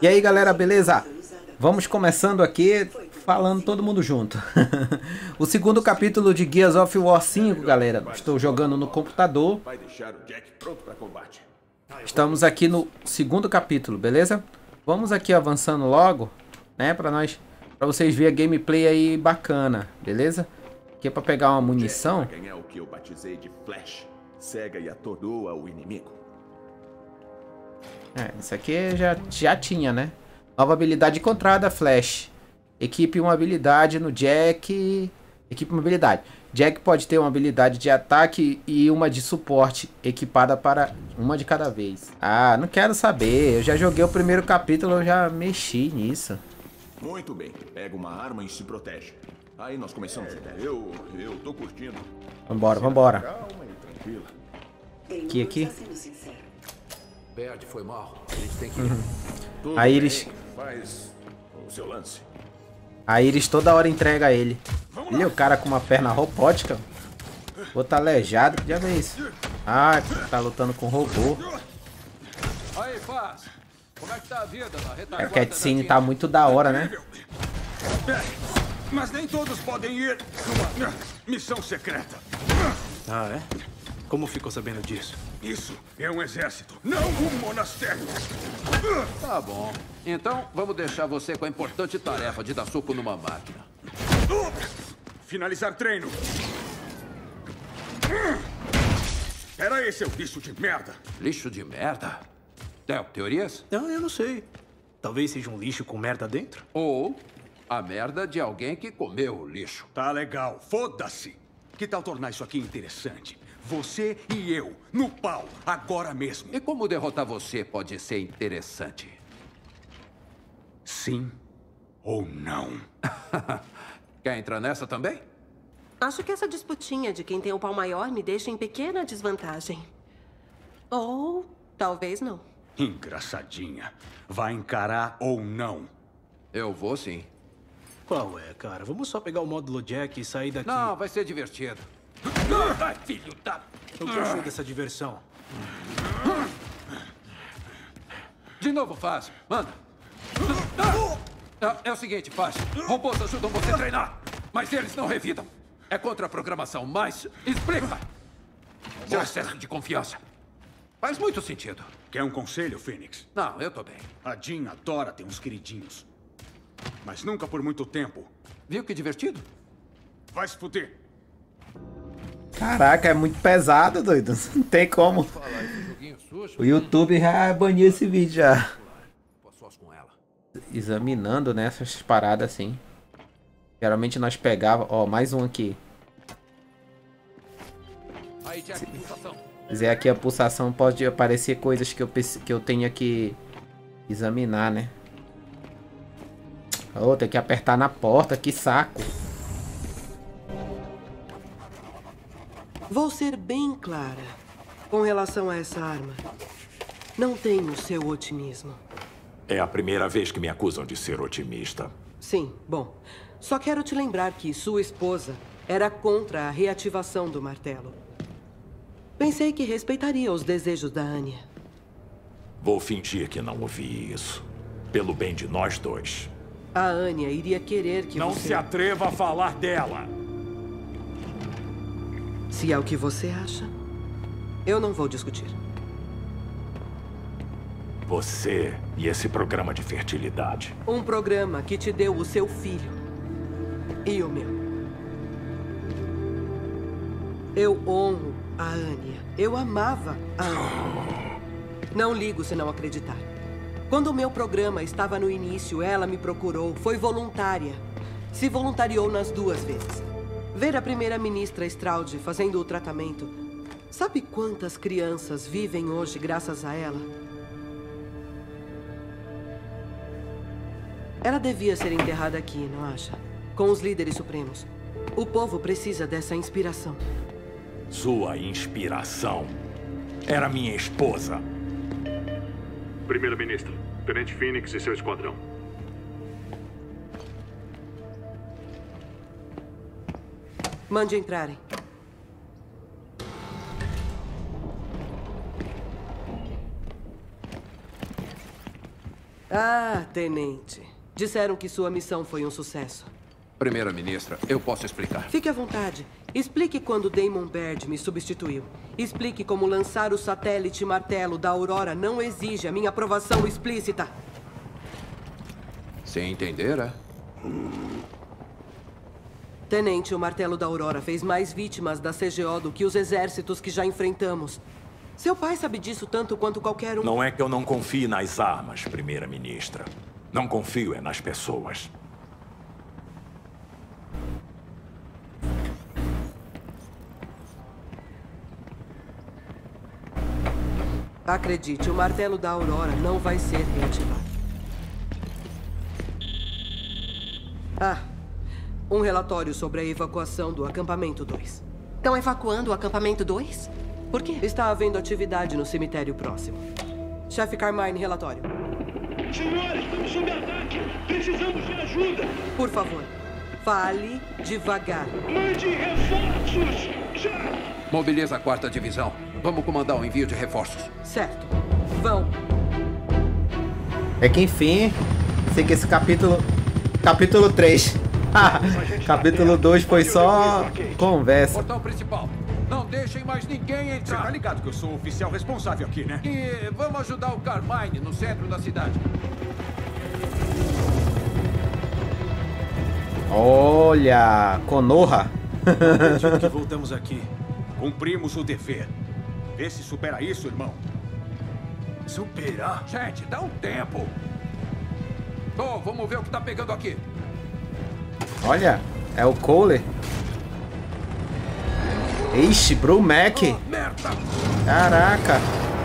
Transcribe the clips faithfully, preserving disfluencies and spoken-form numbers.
E aí galera, beleza? Vamos começando aqui, falando todo mundo junto. O segundo capítulo de Gears of War cinco, galera. Estou jogando no computador. Estamos aqui no segundo capítulo, beleza? Vamos aqui avançando logo, né? Pra nós, pra vocês verem a gameplay aí bacana, beleza? Aqui é pra pegar uma munição. Quem é o que eu batizei de Flash? Cega e atordoa o inimigo. É, isso aqui já, já tinha, né? Nova habilidade encontrada, Flash. Equipe uma habilidade no Jack. Equipe uma habilidade. Jack pode ter uma habilidade de ataque e uma de suporte, equipada para uma de cada vez. Ah, não quero saber. Eu já joguei o primeiro capítulo, eu já mexi nisso. Muito bem. Pega uma arma e se protege. Aí nós começamos. É, eu, eu tô curtindo. Vambora, vambora. Calma e tranquila. Aqui, aqui. Baird foi mal. A gente tem que... Tudo A bem, Iris. Faz o seu lance. A Iris toda hora entrega ele. Ele é o cara com uma perna robótica. Outro aleijado, que diabo é isso? Ah, tá lutando com robô. Aí, Faz. Como é que tá a vida na A retaguarda da cutscene Tina? tá muito da hora, né? Mas nem todos podem ir numa missão secreta. Ah, é? Como ficou sabendo disso? Isso é um exército, não um monastério. Tá bom. Então, vamos deixar você com a importante tarefa de dar soco numa máquina. Finalizar treino. Era aí, seu bicho de merda. Lixo de merda? Theo, teorias? Não, eu não sei. Talvez seja um lixo com merda dentro? Ou a merda de alguém que comeu o lixo. Tá legal, foda-se. Que tal tornar isso aqui interessante? Você e eu, no pau, agora mesmo. E como derrotar você pode ser interessante? Sim ou não? Quer entrar nessa também? Acho que essa disputinha de quem tem o pau maior me deixa em pequena desvantagem. Ou talvez não. Engraçadinha. Vai encarar ou não? Eu vou sim. Qual é, cara? Vamos só pegar o módulo Jack e sair daqui. Não, vai ser divertido. Ai, filho da... O que achou dessa diversão? De novo, Faz. Manda. Ah, é o seguinte, Faz. Robôs ajudam você a treinar, mas eles não revidam. É contra a programação, mas... Explica! Seu excesso de confiança. Faz muito sentido. Quer um conselho, Phoenix? Não, eu tô bem. A Jean adora ter uns queridinhos. Mas nunca por muito tempo. Viu que divertido? Vai se fuder. Caraca, é muito pesado, doido. Não tem como. Falar esse joguinho sujo. O YouTube já baniu esse vídeo já. Sós com ela. Examinando, né, essas paradas assim. Geralmente nós pegava, ó, mais um aqui. Aí, Jack, pulsação. Dizer aqui a pulsação pode aparecer coisas que eu preci- que eu tenha que examinar, né? Oh, tem que apertar na porta, que saco. Vou ser bem clara com relação a essa arma. Não tenho o seu otimismo. É a primeira vez que me acusam de ser otimista. Sim, bom. Só quero te lembrar que sua esposa era contra a reativação do martelo. Pensei que respeitaria os desejos da Anya. Vou fingir que não ouvi isso. Pelo bem de nós dois. A Anya iria querer que Não você... se atreva a falar dela. Se é o que você acha, eu não vou discutir. Você e esse programa de fertilidade. Um programa que te deu o seu filho. E o meu. Eu honro a Anya. Eu amava a Anya. Não ligo se não acreditar. Quando o meu programa estava no início, ela me procurou. Foi voluntária. Se voluntariou nas duas vezes. Ver a primeira-ministra Straud fazendo o tratamento. Sabe quantas crianças vivem hoje graças a ela? Ela devia ser enterrada aqui, não acha? Com os líderes supremos. O povo precisa dessa inspiração. Sua inspiração era minha esposa. Primeira-ministra, Tenente Phoenix e seu esquadrão. Mande entrarem. Ah, tenente. Disseram que sua missão foi um sucesso. Primeira-ministra, eu posso explicar. Fique à vontade. Explique quando Damon Baird me substituiu. Explique como lançar o satélite martelo da Aurora não exige a minha aprovação explícita. Sem entender, é? Tenente, o martelo da Aurora fez mais vítimas da C G O do que os exércitos que já enfrentamos. Seu pai sabe disso tanto quanto qualquer um. Não é que eu não confie nas armas, primeira-ministra. Não confio é nas pessoas. Acredite, o martelo da Aurora não vai ser reativado. Ah, um relatório sobre a evacuação do acampamento dois. Estão evacuando o acampamento dois? Por quê? Está havendo atividade no cemitério próximo. Chefe Carmine, relatório. Senhora, estamos sob ataque. Precisamos de ajuda. Por favor, fale devagar. Mande reforços, já! Mobiliza a quarta divisão. Vamos comandar o envio de reforços. Certo. Vão. É que enfim, sei que esse capítulo... Capítulo três. Capítulo dois foi só conversa. Portão principal. Não deixem mais ninguém entrar. Você tá ligado que eu sou o oficial responsável aqui, né? E vamos ajudar o Carmine no centro da cidade. Olha, Konoha. Acredito que voltamos aqui. Cumprimos o dever. Vê se supera isso, irmão. Superar? Gente, dá um tempo. Oh, vamos ver o que tá pegando aqui. Olha, é o Cole. Ixi, Brumac. Oh, merda. Caraca.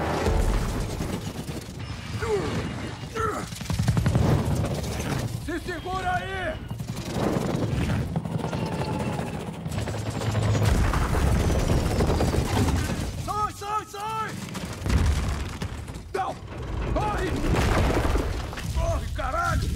Se segura aí. Sai, sai, sai. Não. Corre. Corre, caralho.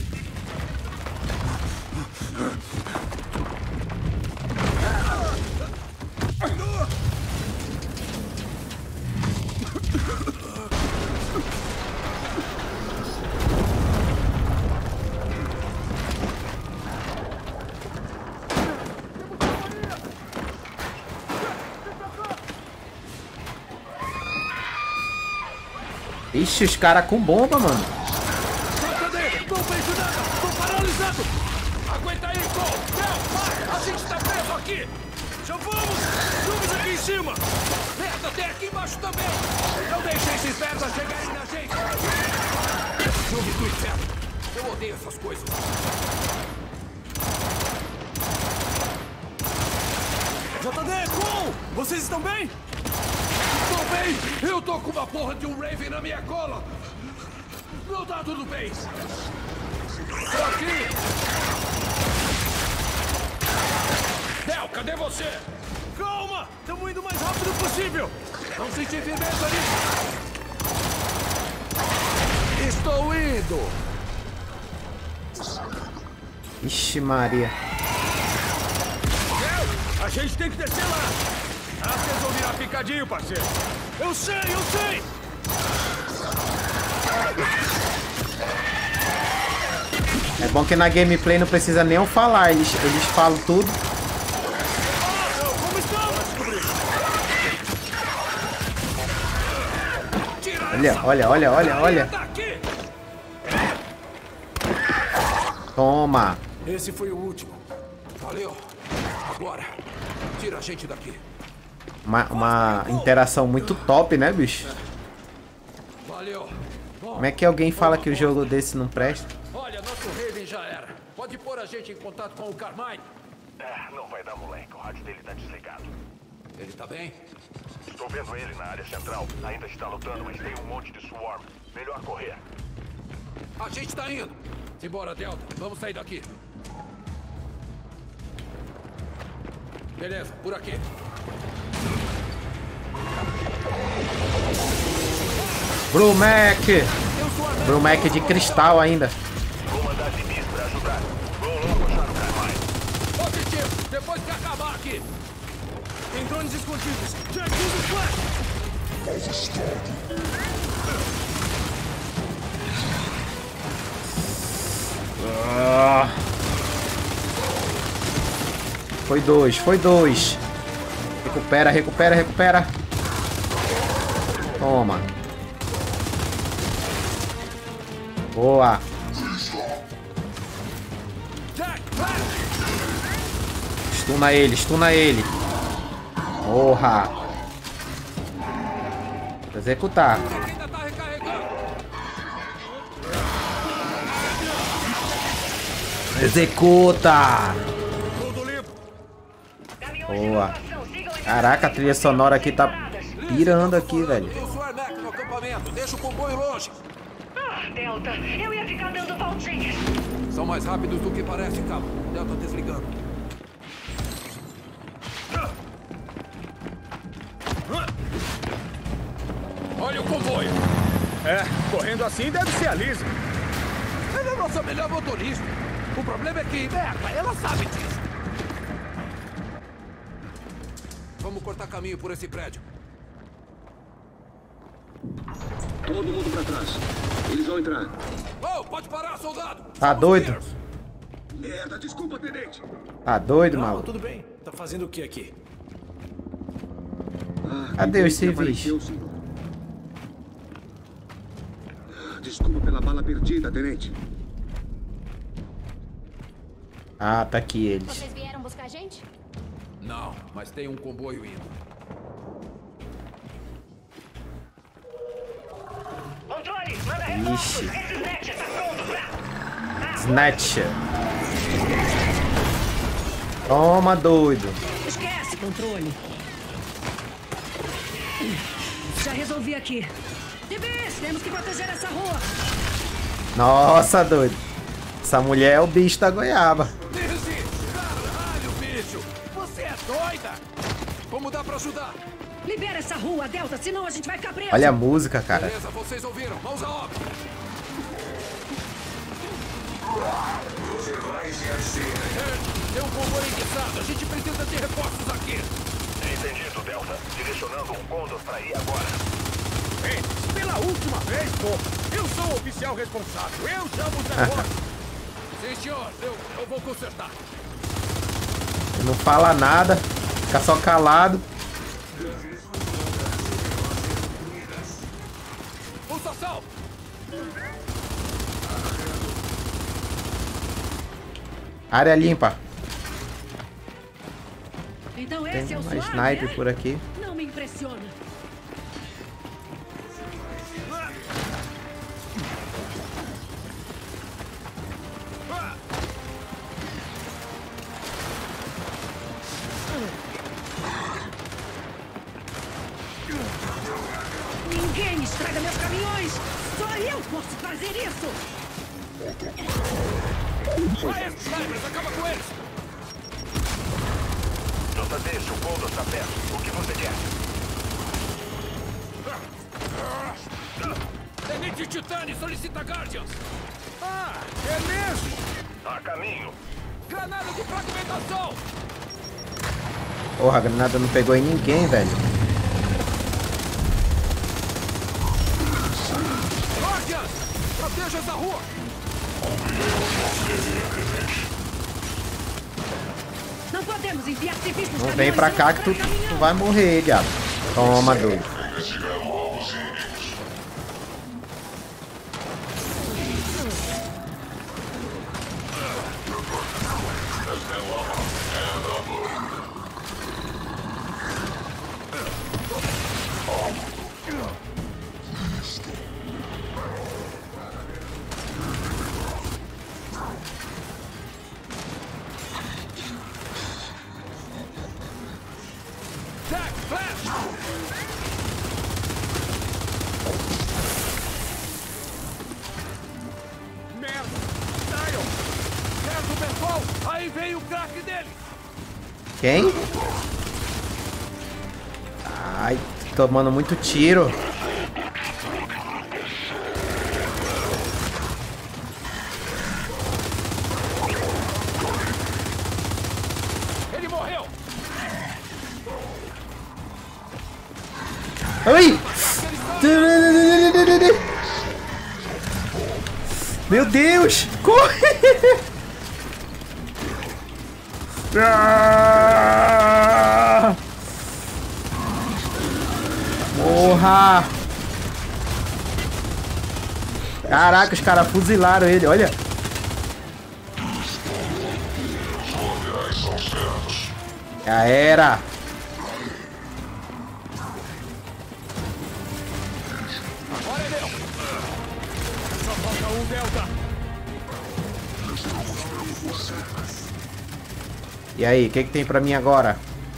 Ixi, os caras com bomba, mano. Cadê? Não vejo nada. Tô paralisado. Aguenta aí, Cole. Não, vai. A gente tá preso aqui. Já vamos. Vamos aqui em cima. Merda, tem aqui embaixo também. Não deixe esses merdas chegarem na gente. Jogo do inferno. Eu odeio essas coisas. J D, Cole! Vocês estão bem? Tô bem! Eu tô com uma porra de um Raven na minha cola! Não tá tudo bem! Tô aqui! Del, cadê você? Calma! Estamos indo o mais rápido possível! Não senti firmeza ali! Estou indo! Ixi, Maria. A gente tem que descer lá! Ah, vocês vão virar picadinho, parceiro! Eu sei, eu sei! É bom que na gameplay não precisa nem eu falar, eles, eles falam tudo. Como estamos? Olha, olha, olha, olha, olha. Toma. Esse foi o último. Valeu! Agora, tira a gente daqui. Uma, uma interação muito top, né, bicho? Valeu! Como é que alguém fala que o jogo desse não presta? Olha, nosso Raven já era. Pode pôr a gente em contato com o Carmine? É, não vai dar, moleque. O rádio dele tá desligado. Ele tá bem? Estou vendo ele na área central. Ainda está lutando, mas tem um monte de swarm. Melhor correr. A gente tá indo. Simbora, Delta. Vamos sair daqui. Beleza, por aqui. Brumac! Brumac de cristal ainda. Vou mandar civis pra ajudar. Vou logo achar o Carmine. Positivo, depois que acabar aqui. Tem drones escondidos. Jack, usa o flash! Foi dois, foi dois. Recupera, recupera, recupera. Toma. Boa. Stuna ele, stuna ele. Porra. Executar. Executa. Boa. Caraca, a trilha sonora aqui tá pirando aqui, velho. Deixa o comboio longe. Ah, Delta, eu ia ficar dando voltinhas. São mais rápidos do que parece, calma. Delta desligando. Olha o comboio. É, correndo assim deve ser a Lisa. Ela é a nossa melhor motorista. O problema é que, merda, ela sabe disso. Vamos cortar caminho por esse prédio. Todo mundo pra trás. Eles vão entrar. Oh, pode parar, soldado. Tá doido? Merda, desculpa, tenente. Tá doido, Não, maluco? tudo bem. Tá fazendo o que aqui? Ah, Cadê os civis? apareceu, senhor. Desculpa pela bala perdida, tenente. Ah, tá aqui eles. Vocês vieram buscar a gente? Não, mas tem um comboio indo. Controle, manda Ixi. reforços. Esse Snatch tá pronto pra... Snatcher. Toma, doido. Esquece, controle. Já resolvi aqui. Civis, temos que proteger essa rua. Nossa, doido. Essa mulher é o bicho da goiaba. Lizzie, caralho, bicho. Você é doida? Como dá pra ajudar? Libera essa rua, Delta, senão a gente vai ficar preso. Olha a música, cara. Beleza, vocês ouviram. Mãos à obra. É, tem um comboio enguiçado. A gente precisa de reforços aqui. Entendido, Delta. Direcionando um Condor pra ir agora. Ei, pela última vez, pô. Eu sou o oficial responsável. Eu chamo os reforços. Sim, senhor. Eu, eu vou consertar. Não fala nada. Fica só calado. Pulsação. Área limpa. Então Tem esse é o uma Swarm, sniper é? por aqui. Não me impressiona. Ninguém estraga meus caminhões! Só eu posso fazer isso! Vai, snipers, acaba com eles! J D, se o Condor está perto, o que você quer? Tenente Titani solicita Guardians! Ah, é mesmo? A caminho. Granada de fragmentação! Porra, a granada não pegou em ninguém, velho. Guardians! Proteja essa rua! Não podemos enviar civis nos Não caminhões vem pra sem cá que tu, mostrar caminhão. tu vai morrer, diabo. Toma, doido. Jack, flash! Merda! Saiam! Certo, pessoal! Aí vem o craque dele! Quem? Ai, tô tomando muito tiro. Ele morreu! Ai! Meu Deus! Corre! Ah! Morra! Caraca, os caras fuzilaram ele, olha. Já era. Agora é meu. Só falta um Delta. E aí, o que que tem pra mim agora?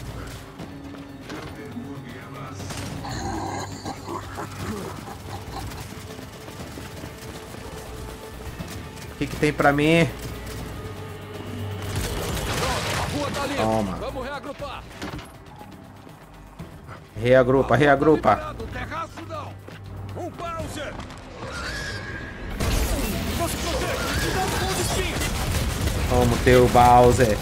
O que que tem pra mim? Toma. Vamos reagrupar. Reagrupa, reagrupa. Terraço não. Um Bowser. Não se protege. Cuidado com os espinhos. Toma o teu Bowser.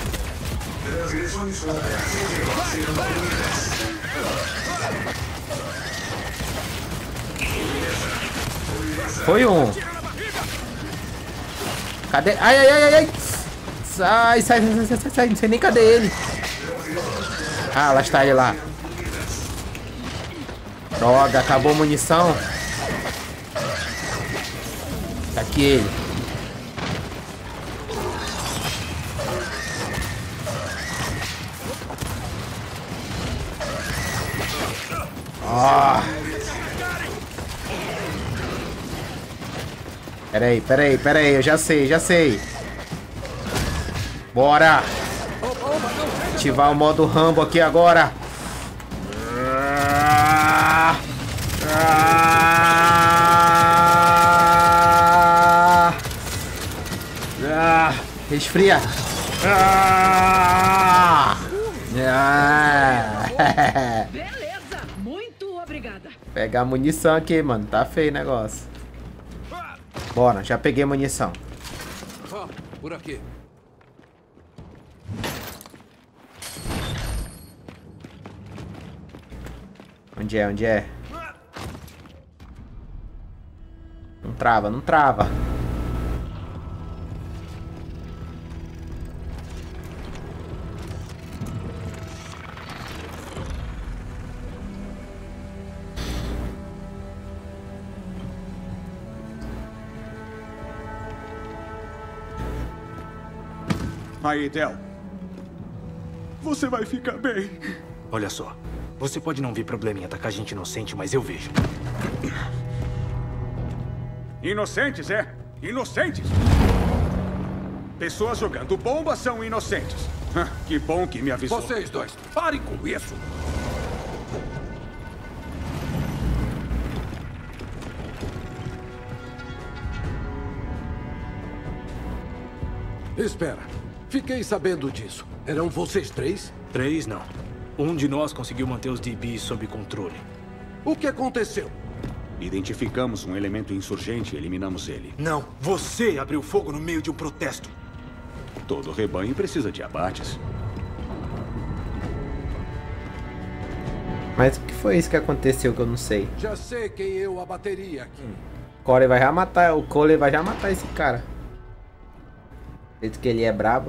Foi um. Cadê? Ai, ai, ai, ai, ai. Sai, sai, sai, sai, sai, não sei nem cadê ele. Ah, lá está ele lá. Droga, acabou a munição. Tá aqui ele. Ah. Peraí, peraí, peraí, eu já sei, já sei. Bora! Ativar o modo Rambo aqui agora. Ah, ah, ah, resfria. Ah, ah. Beleza, muito obrigada. Pegar a munição aqui, mano. Tá feio o negócio. Bora, já peguei munição. Ah, por aqui. Onde é? Onde é? Não trava, não trava. Aí, Del. Você vai ficar bem. Olha só. Você pode não ver problema em atacar gente inocente, mas eu vejo. Inocentes, é? Inocentes? Pessoas jogando bomba são inocentes. Que bom que me avisou. Vocês dois, parem com isso. Espera. Fiquei sabendo disso. Eram vocês três? Três, não. Um de nós conseguiu manter os D Bs sob controle. O que aconteceu? Identificamos um elemento insurgente e eliminamos ele. Não, você abriu fogo no meio de um protesto. Todo rebanho precisa de abates. Mas o que foi isso que aconteceu que eu não sei? Já sei quem eu abateria aqui. Hum. Corey vai já matar, o Cole vai já matar esse cara. Diz que ele é brabo.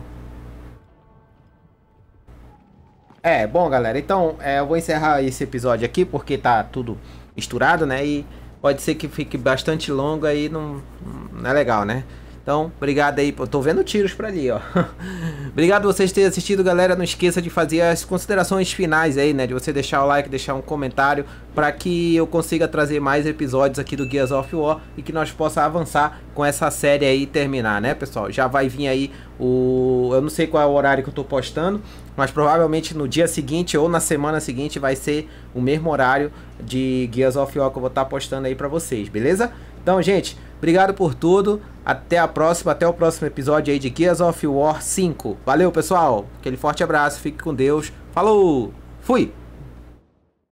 É, bom, galera, então é, eu vou encerrar esse episódio aqui porque tá tudo misturado, né? E pode ser que fique bastante longo aí, não, não é legal, né? Então, obrigado aí, eu tô vendo tiros por ali, ó. Obrigado por vocês terem assistido, galera. Não esqueça de fazer as considerações finais aí, né? De você deixar o like, deixar um comentário para que eu consiga trazer mais episódios aqui do Gears of War e que nós possamos avançar com essa série aí e terminar, né, pessoal? Já vai vir aí o... eu não sei qual é o horário que eu tô postando, mas provavelmente no dia seguinte ou na semana seguinte vai ser o mesmo horário de Gears of War que eu vou estar postando aí para vocês, beleza? Então, gente, obrigado por tudo. Até a próxima, até o próximo episódio aí de Gears of War cinco. Valeu, pessoal. Aquele forte abraço, fique com Deus. Falou, fui!